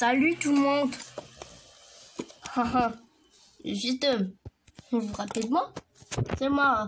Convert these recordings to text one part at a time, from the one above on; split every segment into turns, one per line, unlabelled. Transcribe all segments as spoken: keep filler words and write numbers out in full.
Salut tout le monde. Juste, vous vous rappelez de moi? C'est moi,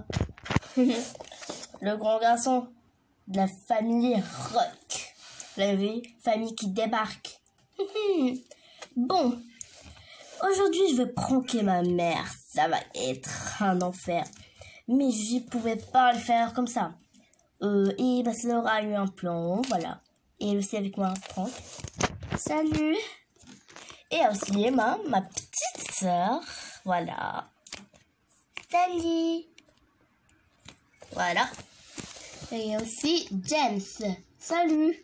le grand garçon de la famille Rock. La famille qui débarque. Bon, aujourd'hui je vais pranker ma mère. Ça va être un enfer. Mais je pouvais pas le faire comme ça. Euh, et bah, ça aura eu un plan, voilà. Et elle aussi avec moi un prank. Salut. Et aussi Emma, ma petite sœur. Voilà. Salut. Voilà. Et aussi James. Salut.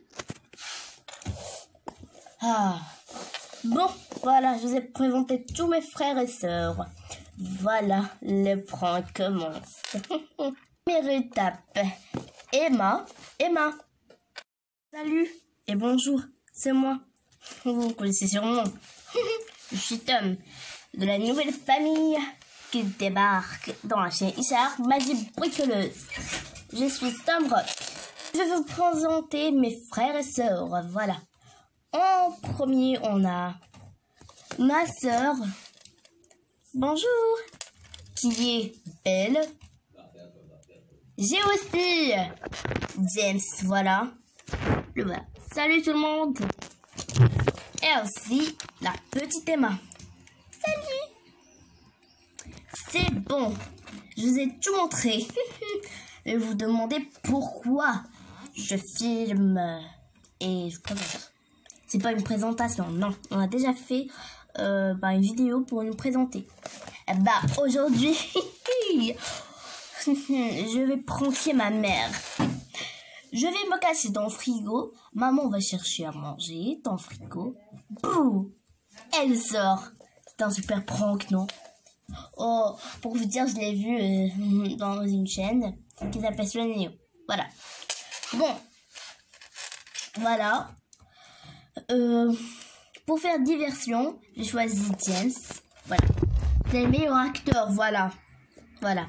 Ah. Bon, voilà, je vous ai présenté tous mes frères et sœurs. Voilà, le prank commence. Première étape. Emma. Emma. Salut et bonjour, c'est moi. Vous me connaissez sûrement. Je suis Tom, de la nouvelle famille qui débarque dans la chaîne Ishar Magie Bricoleuse. Je suis Tom Rock. Je vais vous présenter mes frères et sœurs. Voilà. En premier, on a ma sœur. Bonjour. Qui est belle. J'ai aussi James. Voilà. Le voilà. Salut tout le monde. Et aussi la petite Emma. Salut. C'est bon. Je vous ai tout montré. Et vous demandez pourquoi je filme et je présente. C'est pas une présentation, non. On a déjà fait euh, bah, une vidéo pour nous présenter. Et bah aujourd'hui, je vais pranker ma mère. Je vais me cacher dans le frigo. Maman va chercher à manger dans le frigo. Bouh! Elle sort. C'est un super prank, non? Oh, pour vous dire, je l'ai vu euh, dans une chaîne qui s'appelle Néo. Voilà. Bon. Voilà. Euh, pour faire diversion, j'ai choisi James. Voilà. C'est le meilleur acteur. Voilà. Voilà.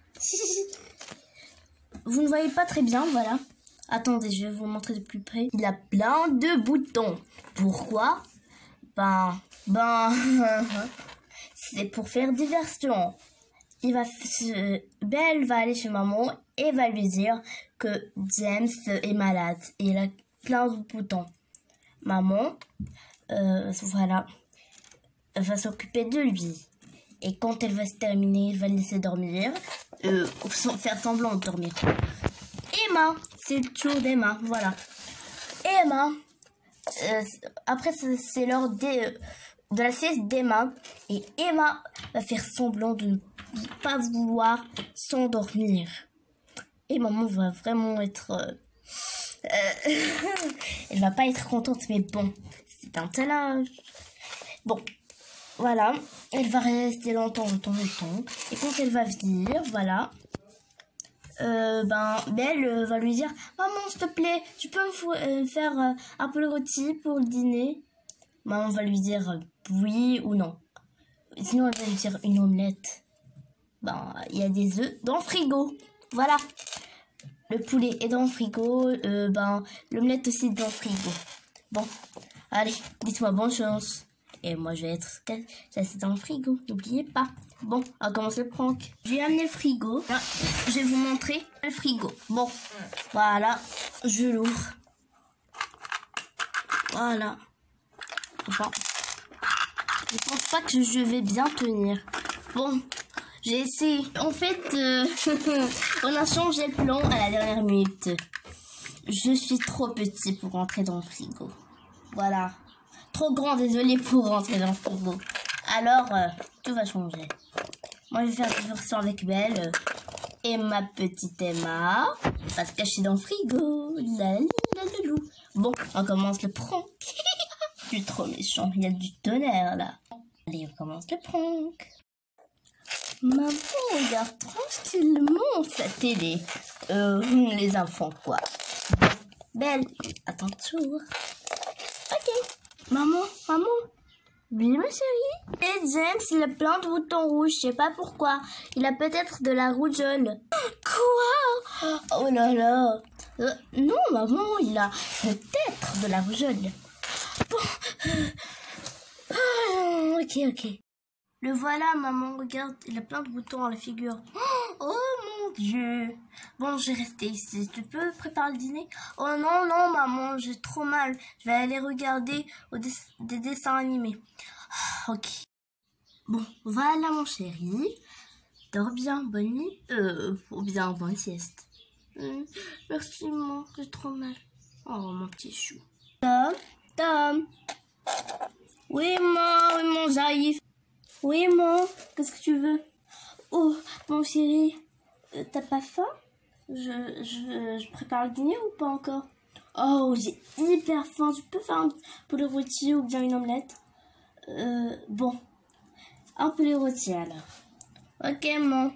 Vous ne voyez pas très bien, voilà. Attendez, je vais vous montrer de plus près. Il a plein de boutons. Pourquoi? Ben, ben, c'est pour faire diversion. Il va, Belle va aller chez maman et va lui dire que James est malade. Et il a plein de boutons. Maman, euh, voilà, va s'occuper de lui. Et quand elle va se terminer, elle va le laisser dormir. Euh, sans faire semblant de dormir. Emma, c'est le tour d'Emma, voilà. Emma, euh, après c'est l'heure de, de la sieste d'Emma. Et Emma va faire semblant de ne pas vouloir s'endormir. Et maman va vraiment être... Euh, euh, elle va pas être contente, mais bon, c'est un tel âge. Bon, voilà, elle va rester longtemps, longtemps, longtemps. Et quand elle va venir, voilà... Euh, ben, Belle euh, va lui dire « Maman, s'il te plaît, tu peux me euh, faire euh, un peu le rôti pour le dîner ?» Maman va lui dire euh, oui ou non. Sinon, elle va lui dire une omelette. Ben, il y a des œufs dans le frigo. Voilà. Le poulet est dans le frigo. Euh, ben, l'omelette aussi est dans le frigo. Bon, allez, dites-moi bonne chance. Et moi, je vais être ça c'est dans le frigo. N'oubliez pas. Bon, on va commencer le prank. Je vais amener le frigo. Là, je vais vous montrer le frigo. Bon, voilà. Je l'ouvre. Voilà. Enfin, je pense pas que je vais bien tenir. Bon, j'ai essayé. En fait, euh, on a changé le plan à la dernière minute. Je suis trop petit pour rentrer dans le frigo. Voilà. Trop grand, désolé, pour rentrer dans le frigo. Alors, euh, tout va changer. Moi, je vais faire une version avec Belle euh, et ma petite Emma. On va se cacher dans le frigo. La, la, la, la, la. Bon, on commence le prank. Je suis trop méchant. Il y a du tonnerre, là. Allez, on commence le prank. Maman regarde tranquillement sa télé. Euh, les enfants, quoi. Belle, attends toujours. Ok. Maman, maman. Oui, ma chérie. Et James, il a plein de boutons rouges. Je sais pas pourquoi. Il a peut-être de la rougeole. Quoi? Oh là là. Euh, non, maman, il a peut-être de la rougeole. Bon, Ok, ok. Le voilà, maman, regarde, il a plein de boutons à la figure. Oh mon Dieu. Bon, je vais rester ici. Tu peux préparer le dîner? Oh non, non, maman, j'ai trop mal. Je vais aller regarder au des, des dessins animés. Ok. Bon, voilà mon chéri. Dors bien, bonne nuit. Euh, ou bien bonne sieste. Mmh, merci, maman, j'ai trop mal. Oh, mon petit chou. Tom, Tom. Oui, maman, oui, maman, j'arrive. Oui, maman, qu'est-ce que tu veux? Oh, mon chéri, euh, t'as pas faim? je, je, je prépare le dîner ou pas encore? Oh, j'ai hyper faim. Tu peux faire un poulet rôti ou bien une omelette? Euh, bon, un poulet rôti alors. Ok, maman.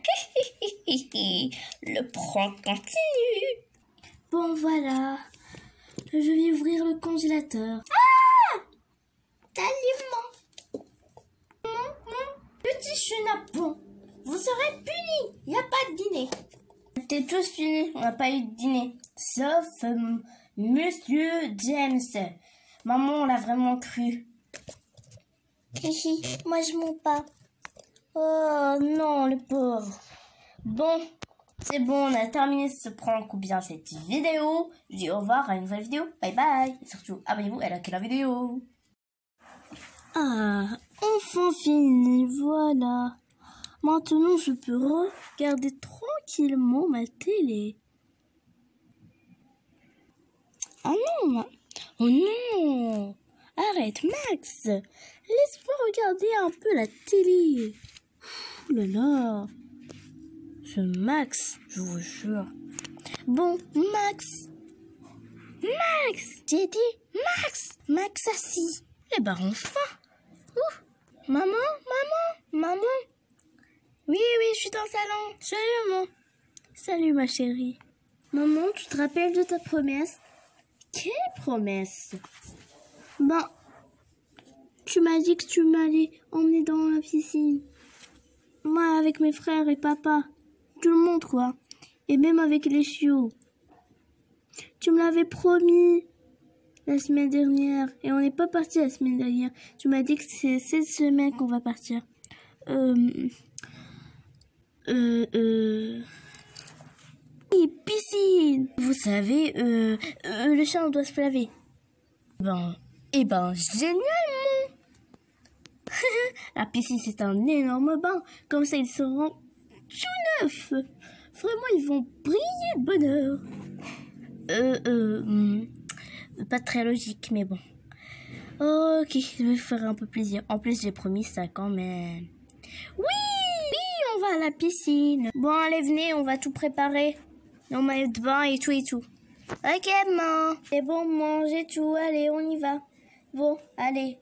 Le prank continue. Bon, voilà. Je vais ouvrir le congélateur. Ah! Salut, maman. Mon, mon petit chenapon. Vous serez punis. Il n'y a pas de dîner. T'es tous finis. On n'a pas eu de dîner. Sauf euh, Monsieur James. Maman, on l'a vraiment cru. Hihi, moi je mens pas. Oh non, le pauvre. Bon, c'est bon, on a terminé ce prank ou bien cette vidéo. Je dis au revoir à une nouvelle vidéo. Bye bye. Et surtout, abonnez-vous à la vidéo. Ah, enfin fini, voilà. Maintenant, je peux regarder tranquillement ma télé. Oh non, oh non. Arrête, Max. Laisse-moi regarder un peu la télé. Oh là là. Ce Max, je vous jure. Bon, Max. Max. J'ai dit Max. Max assis. Eh ben enfin. Ouh. Maman, maman, maman. Oui, oui, je suis dans le salon. Salut, maman. Salut, ma chérie. Maman, tu te rappelles de ta promesse? Quelle promesse? Ben, tu m'as dit que tu m'allais emmener dans la piscine. Moi, avec mes frères et papa. Tout le monde, quoi. Et même avec les chiots. Tu me l'avais promis la semaine dernière. Et on n'est pas parti la semaine dernière. Tu m'as dit que c'est cette semaine qu'on va partir. Euh... Euh... Euh... Et piscine. Vous savez, euh, euh, le chat, on doit se laver. Ben... Eh ben, génialement. La piscine, c'est un énorme bain. Comme ça, ils seront tout neufs. Vraiment, ils vont briller de bonheur. Euh, euh, hmm, pas très logique, mais bon. Ok, je vais faire un peu plaisir. En plus, j'ai promis ça quand même. Oui, oui, on va à la piscine. Bon, allez, venez, on va tout préparer. On maillot de bain et tout et tout. Ok, maman. C'est bon, manger tout. Allez, on y va. Bon, allez.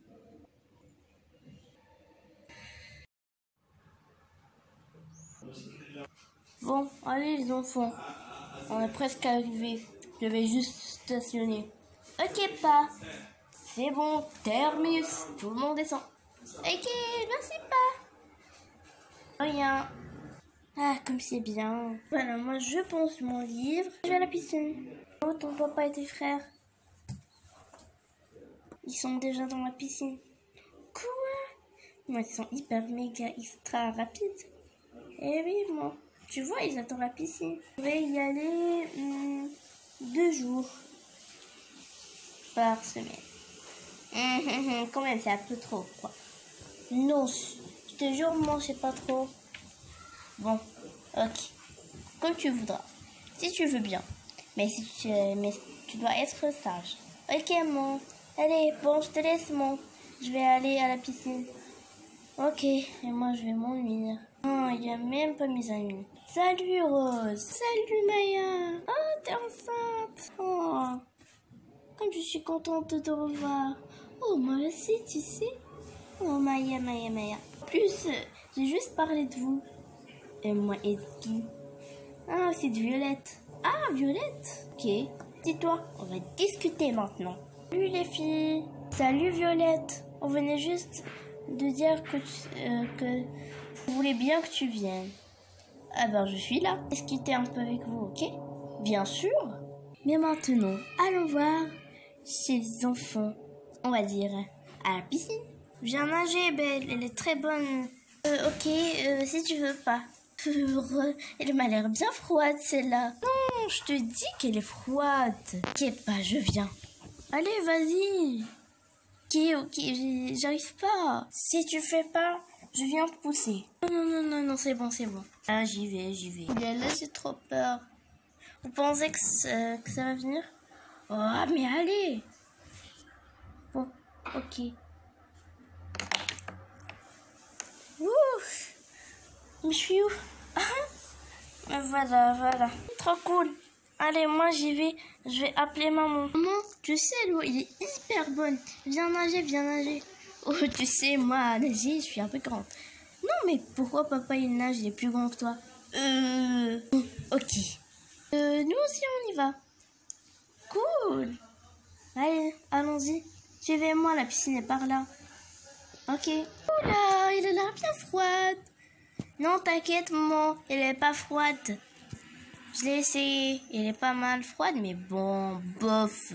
Bon, allez les enfants. On est presque arrivé. Je vais juste stationner. Ok, pas. C'est bon, terminus. Tout le monde descend. Ok, merci, pas. Rien. Ah, comme c'est bien. Voilà, moi je pense mon livre. Je vais à la piscine. Oh, ton papa et tes frères. Ils sont déjà dans la piscine. Quoi? Moi, ils sont hyper méga extra rapides. Eh oui, moi. Tu vois, ils attendent la piscine. Je vais y aller hum, deux jours par semaine. Hum, hum, hum, quand même, c'est un peu trop, quoi. Non, je te jure, moi, c'est pas trop. Bon, ok. Comme tu voudras. Si tu veux bien. Mais, si tu, mais tu dois être sage. Ok, mon. Allez, bon, je te laisse, mon. Je vais aller à la piscine. Ok, et moi, je vais m'ennuyer. Oh, il n'y a même pas mes amis. Salut, Rose. Salut, Maya. Oh, t'es enceinte. Oh, comme je suis contente de te revoir. Oh, moi aussi, tu sais. Oh, Maya, Maya, Maya. En plus, j'ai juste parlé de vous. Et moi, et de qui? Ah, c'est de Violette. Ah, Violette. Ok. Dis-toi, on va discuter maintenant. Salut, les filles. Salut, Violette. On venait juste de dire que, tu, euh, que vous voulez bien que tu viennes. Ah ben, je suis là. Discuter un peu avec vous, ok? Bien sûr. Mais maintenant, allons voir chez les enfants on va dire, à la piscine. Viens nager, Belle, elle est très bonne. Euh, ok, euh, si tu veux pas. Elle m'a l'air bien froide, celle-là. Non, je te dis qu'elle est froide. T'inquiète pas, je viens. Allez, vas-y. Ok, ok, j'arrive pas. Si tu fais pas, je viens te pousser. Non, non, non, non, c'est bon, c'est bon. Ah, j'y vais, j'y vais. Là, là j'ai trop peur. Vous pensez que ça, que ça va venir? Oh, mais allez. Bon, ok. Ouf. Mais je suis où? Ah, voilà, voilà. Trop cool. Allez, moi j'y vais. Je vais appeler maman. Maman, tu sais, l'eau, il est hyper bonne. Viens nager, viens nager. Oh, tu sais, moi, nager, je suis un peu grande. Non, mais pourquoi papa il nage, il est plus grand que toi? Euh... Ok. Euh, nous aussi, on y va. Cool. Allez, allons-y. Suivez-moi, la piscine est par là. Ok. Oula, il a l'air bien froide. Non, t'inquiète, maman, elle est pas froide. Je l'ai essayé, elle est pas mal froide, mais bon, bof.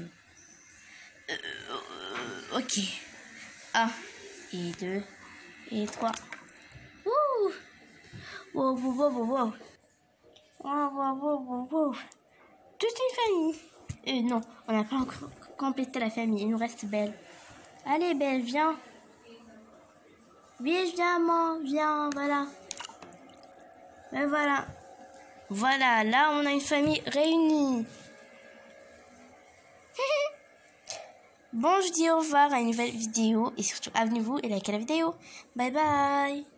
Euh, ok. Un, et deux, et trois. Ouh. Wow, wow, wow, wow, wow. Wow, wow, wow, wow, wow. Toute une famille. Euh, non, on n'a pas encore complété la famille, il nous reste Belle. Allez, Belle, viens. Oui, viens, maman, viens, voilà. Et voilà. Voilà, là, on a une famille réunie. Bon, je dis au revoir à une nouvelle vidéo. Et surtout, abonnez-vous et likez la vidéo. Bye bye.